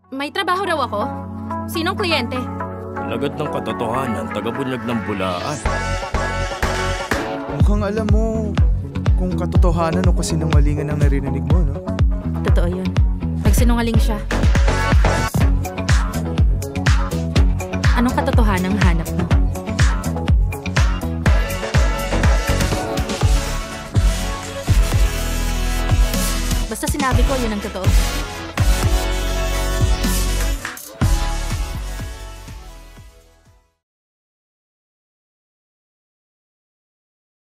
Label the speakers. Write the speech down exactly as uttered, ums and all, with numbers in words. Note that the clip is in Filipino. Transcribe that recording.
Speaker 1: May trabaho raw ako? Sinong kliyente?
Speaker 2: Lagat ng katotohanan, taga-bunyag ng bulaan.
Speaker 3: Mukhang alam mo kung katotohanan o kasinungalingan ang narinig mo, no?
Speaker 1: Totoo yun. Nagsinungaling siya. Anong katotohanan ang hanap mo? Basta sinabi ko, yun ang totoo.